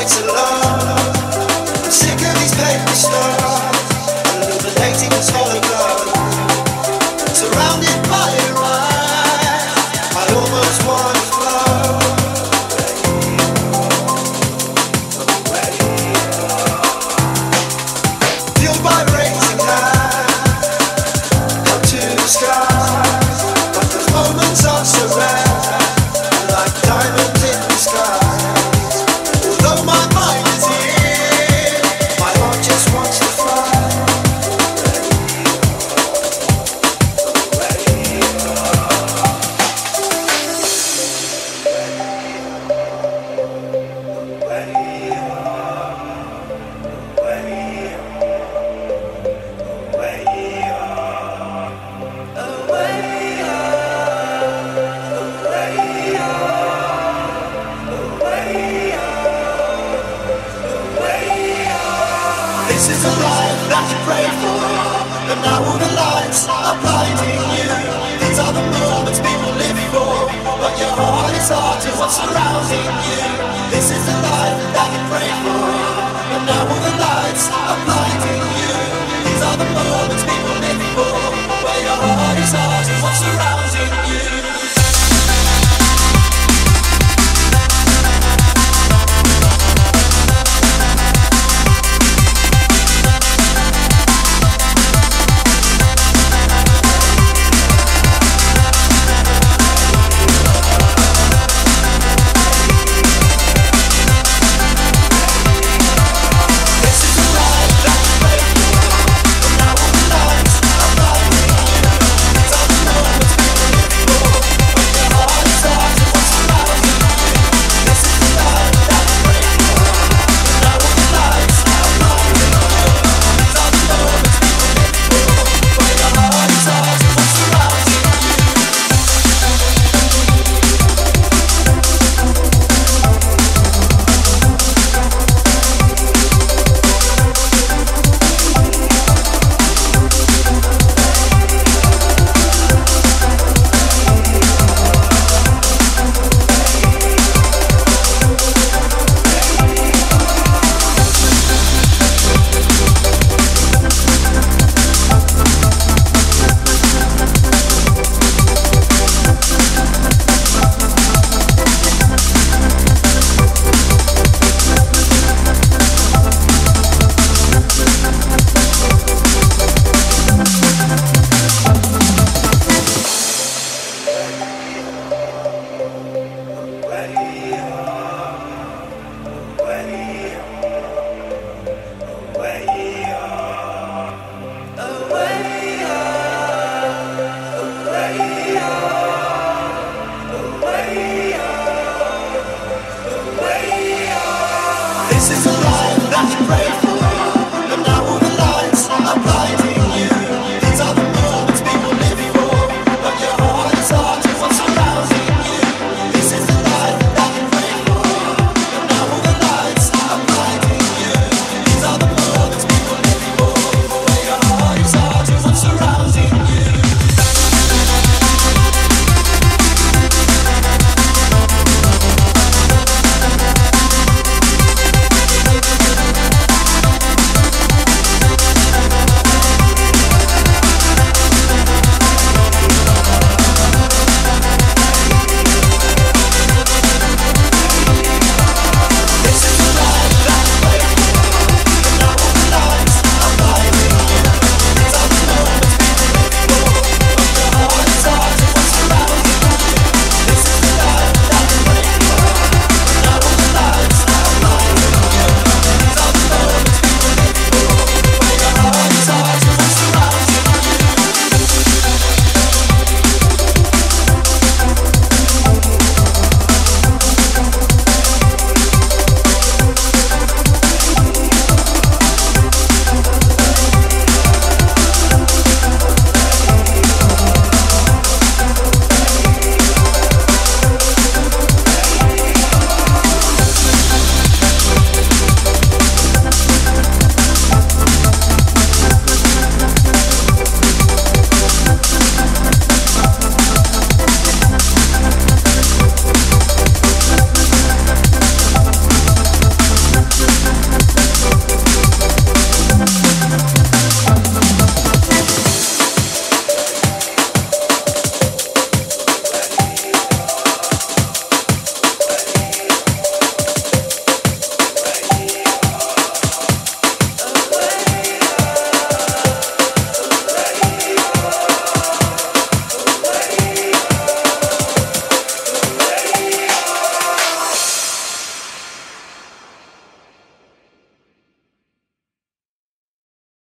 nights alone. I'm sick of these paper stars, illuminating this hologram. Surrounded by your eyes, I almost wanna flow. Fueled by racing hands, up to the skies. But those moments are so rare, like diamonds in the skies. Although my mind is here, my heart just wants to fly. This is a life that you pray for, and now all the lights are blinding you. These are the moments people live for, but your heart is hard to what's surrounding you. This is the life that you pray for, and now all the lights are blinding you.